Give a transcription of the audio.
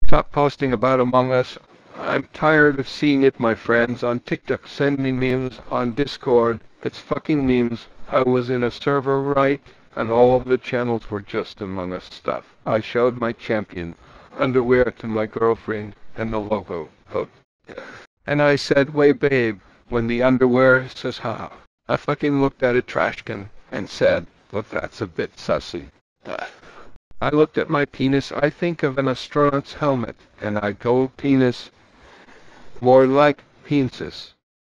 Stop posting about Among Us. I'm tired of seeing it, my friends on TikTok send me memes on Discord. It's fucking memes. I was in a server, right? And all of the channels were just Among Us stuff. I showed my champion underwear to my girlfriend and the logo. And I said, "Wait, babe," when the underwear says, "Ha." I fucking looked at a trash can and said, "Look, that's a bit sussy." I looked at my penis. I think of an astronaut's helmet, and I go, penis, more like penises.